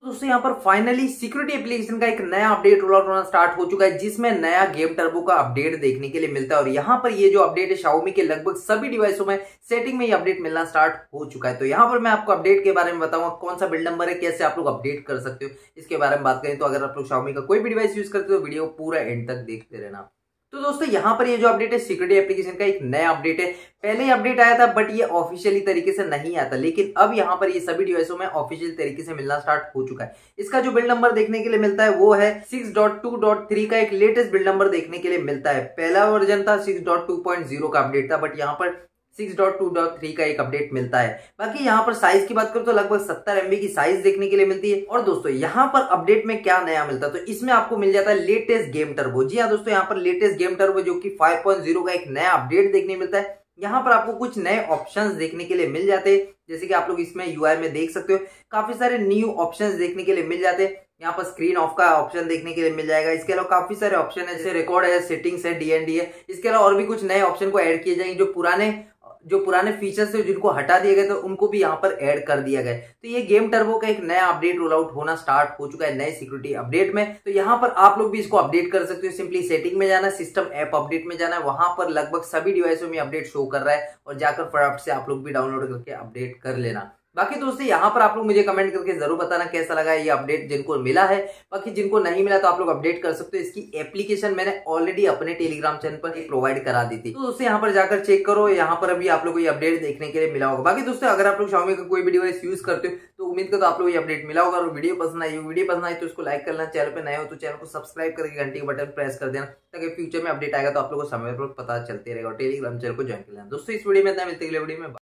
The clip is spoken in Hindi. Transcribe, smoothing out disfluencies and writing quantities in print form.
दोस्तों यहाँ पर फाइनली सिक्योरिटी एप्लीकेशन का एक नया अपडेट रोल आउट होना स्टार्ट हो चुका है, जिसमें नया गेम टर्बो का अपडेट देखने के लिए मिलता है। और यहाँ पर ये जो अपडेट है Xiaomi के लगभग सभी डिवाइसों में सेटिंग में ये अपडेट मिलना स्टार्ट हो चुका है। तो यहाँ पर मैं आपको अपडेट के बारे में बताऊंगा, कौन सा बिल्ड नंबर है, कैसे आप लोग अपडेट कर सकते हो, इसके बारे में बात करें। तो अगर आप लोग Xiaomi का कोई भी डिवाइस यूज करते हो, वीडियो पूरा एंड तक देखते रहना। तो दोस्तों यहाँ पर ये जो अपडेट है सिक्योरिटी एप्लीकेशन का एक नया अपडेट है। पहले ही अपडेट आया था बट ये ऑफिशियली तरीके से नहीं आता, लेकिन अब यहाँ पर ये सभी डिवाइसों में ऑफिशियल तरीके से मिलना स्टार्ट हो चुका है। इसका जो बिल्ड नंबर देखने के लिए मिलता है वो है 6.2.3 का एक लेटेस्ट बिल्ड नंबर देखने के लिए मिलता है। पहला वर्जन था 6.2.0 का अपडेट था, बट यहाँ पर 6.2.3 का एक अपडेट मिलता है। बाकी यहाँ पर साइज की बात करूं तो लगभग 70 MB की साइज देखने के लिए मिलती है। और दोस्तों यहाँ पर अपडेट में क्या नया मिलता है, तो इसमें आपको मिल जाता है लेटेस्ट गेम टर्बो। जी हाँ दोस्तों, यहाँ पर लेटेस्ट गेम टर्बो जो कि 5.0 का एक नया अपडेट देखने मिलता है। यहाँ पर आपको कुछ नए ऑप्शंस देखने के लिए मिल जाते हैं, जैसे कि आप लोग इसमें UI में देख सकते हो, काफी सारे न्यू ऑप्शंस देखने के लिए मिल जाते हैं। यहाँ पर स्क्रीन ऑफ का ऑप्शन देखने के लिए मिल जाएगा। इसके अलावा काफी सारे ऑप्शन है, जैसे रिकॉर्ड है, सेटिंग्स है, DND है। इसके अलावा और भी कुछ नए ऑप्शन को ऐड किए जाएंगे। जो पुराने फीचर्स थे जिनको हटा दिए गए थे उनको भी यहाँ पर ऐड कर दिया गया। तो ये गेम टर्बो का एक नया अपडेट रोल आउट होना स्टार्ट हो चुका है नए सिक्योरिटी अपडेट में। तो यहाँ पर आप लोग भी इसको अपडेट कर सकते हो। सिंपली सेटिंग में जाना है, सिस्टम ऐप अपडेट में जाना है, वहां पर लगभग सभी डिवाइसों में अपडेट शो कर रहा है, और जाकर फटाफट से आप लोग भी डाउनलोड करके अपडेट कर लेना। बाकी दोस्तों यहाँ पर आप लोग मुझे कमेंट करके जरूर बताना कैसा लगा ये अपडेट, जिनको मिला है। बाकी जिनको नहीं मिला तो आप लोग अपडेट कर सकते हो। इसकी एप्लीकेशन मैंने ऑलरेडी अपने टेलीग्राम चैनल पर प्रोवाइड करा दी थी, तो दोस्तों यहाँ पर जाकर चेक करो। यहाँ पर अभी आप लोग को ये अपडेट देखने के लिए मिला होगा। बाकी दोस्तों अगर आप लोग Xiaomi का कोई भी डिवाइस यूज करते हो तो उम्मीद करता हूं आप लोग ये अपडेट मिला होगा। और वीडियो पसंद आई तो उसको लाइक करना, चैनल पे नए हो तो चैनल को सब्सक्राइब करके घंटी का बटन प्रेस कर देना, ताकि फ्यूचर में अपडेट आएगा तो आप लोग को समय पर पता चलते रहेगा। और टेलीग्राम चैनल को ज्वाइन कर लेना। दोस्तों इस वीडियो में इतना, मिलते हैं अगले वीडियो में।